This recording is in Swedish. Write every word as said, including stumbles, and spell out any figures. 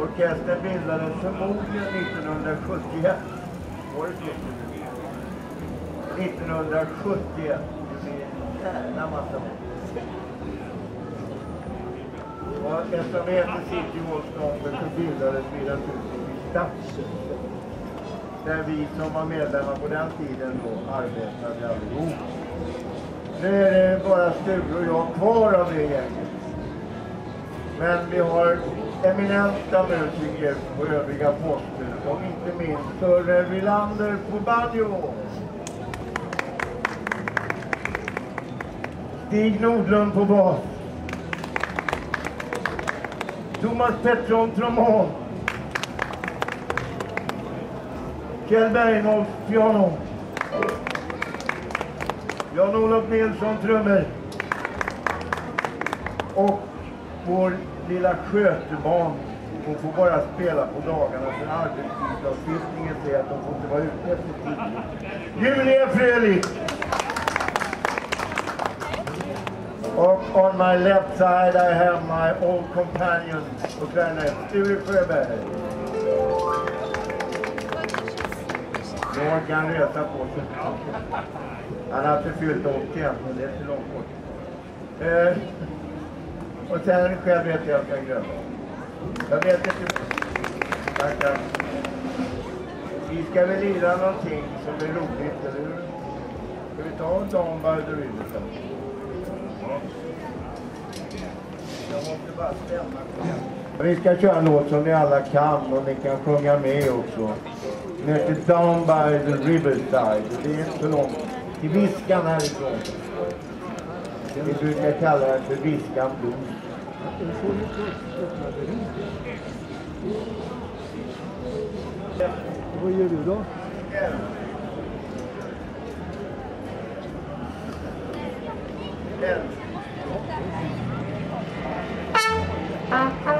Orkestern bildades förmodligen nittonhundrasjuttioett. Var det nittonhundrasjuttioett. Det blir en jävla massa. Och eftersom det heter City Hall så bildades vi naturligtvis i Stadshuset. Där vi som var medlemmar på den tiden då arbetade allihop. Nu är det bara Sture och jag kvar av det gänget. Men vi har eminenta musiker på övriga poster. Och inte minst Sörre Villander på banjo. Stig Nordlund på bas. Thomas Pettersson trombon. Kjell Bergholtz piano. Jan-Olof Nilsson trummor. Och vår lilla skötebarn, hon får bara spela på dagarna för arbetstidslagstiftningen säger att de får inte vara ute efter tid. Julia Frölich. Och on my left side I have my old companion och klarinet Sture Sjöberg. Nu kan röta på sig. Han har inte fyllt åttio, men det är så långt bort. Eh, och sen själv vet jag att jag glömmer. Jag vet inte. Tackar. Vi ska väl lira någonting som är roligt, eller hur? Ska vi ta en Down by the River? Ja. Jag måste bara stämma på den. Vi ska köra en låt som ni alla kan och ni kan sjunga med också. Den heter Down by the Riverside. Det är inte så långt till Viskan härifrån. Vi brukar kalla den för Viskan Blues. Vad gör du då? Ja.